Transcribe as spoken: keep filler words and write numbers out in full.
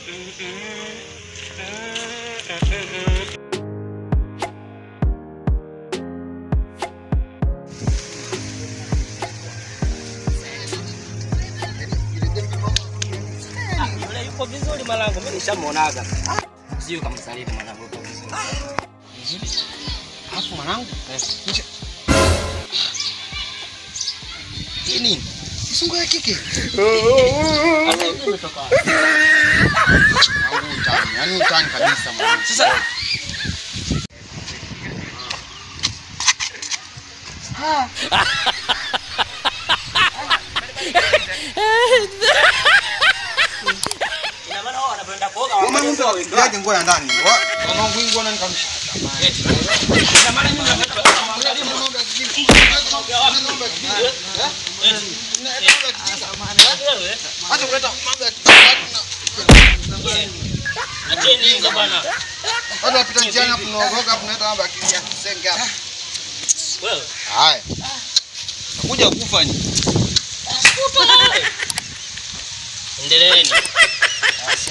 Yuko vizuri mwanangu, mimi nishamuonaga. Sio kama saliti mwanangu yuko vizuri. Alafu mwanangu, hii nini? Kisungu ya kike. Hata hivi umetoka wapi? Mwanangu utani, yani utani kabisa mwanangu. Sasa ha. ina maana wao wanapenda kuoga wao. Ngoja ngoja ndani. Mwanangu ingo nani kamshika. Ina maana mimi napenda acha kuleta mambo ya acheni hizo bwana. watu wapita njiani hapo naogoka hapo naenda mambo ya kisenge hapa. Wewe. Haya. Nakuja kufa ni. Endeleeni.